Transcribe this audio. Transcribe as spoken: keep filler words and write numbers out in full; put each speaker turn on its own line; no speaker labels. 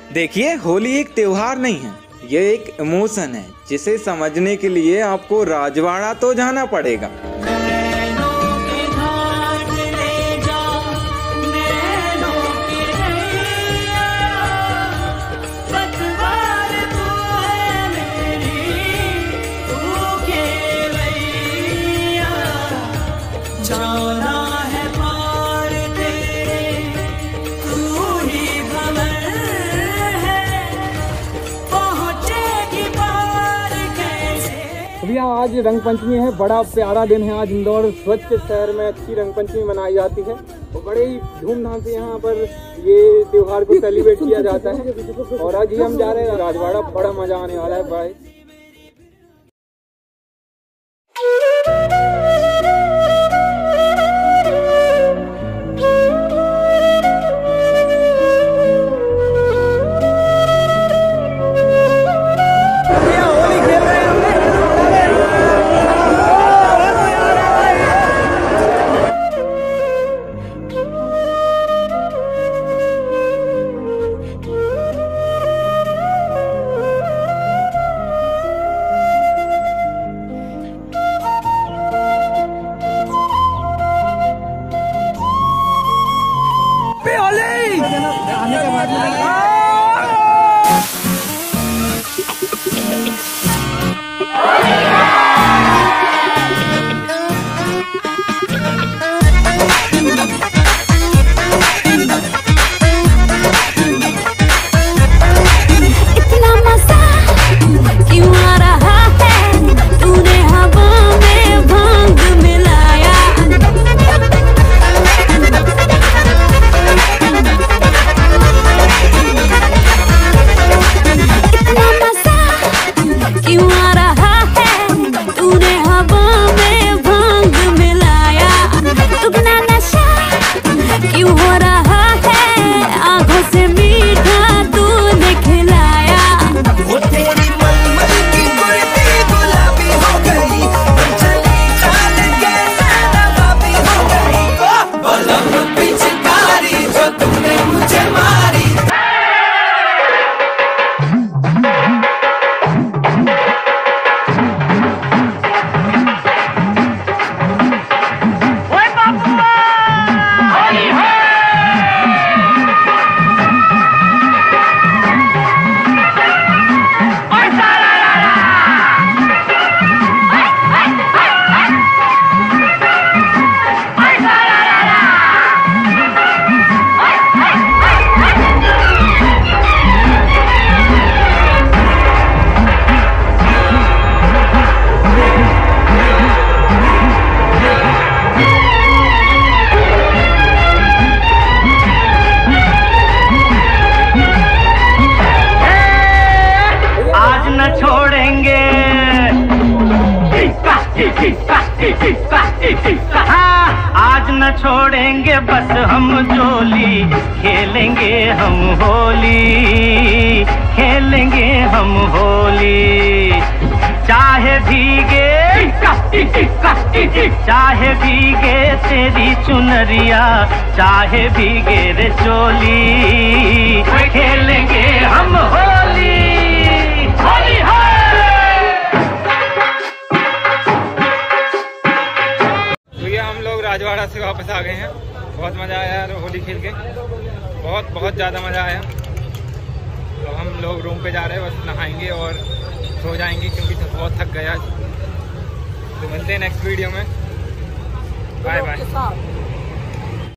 देखिए, होली एक त्योहार नहीं है, ये एक इमोशन है जिसे समझने के लिए आपको राजवाड़ा तो जाना पड़ेगा।
भैया आज रंग पंचमी है, बड़ा प्यारा दिन है। आज इंदौर स्वच्छ शहर में अच्छी रंग पंचमी मनाई जाती है और बड़े ही धूमधाम से यहाँ पर ये त्योहार को सेलिब्रेट किया जाता है। और आज ही हम जा रहे हैं राजवाड़ा, बड़ा मजा आने वाला है भाई।
आज न छोड़ेंगे बस हम जोली, खेलेंगे हम होली, खेलेंगे हम होली। चाहे भीगे चाहे भीगे तेरी चुनरिया, चाहे भीगे रे चोली, खेलेंगे हम होली, होली है।
राजवाड़ा से वापस आ गए हैं। बहुत मज़ा आया यार होली खेल के, बहुत बहुत ज़्यादा मज़ा आया। तो हम लोग रूम पे जा रहे हैं, बस नहाएंगे और सो जाएंगे क्योंकि बहुत थक गया। तो मिलते हैं नेक्स्ट वीडियो में। Bye bye.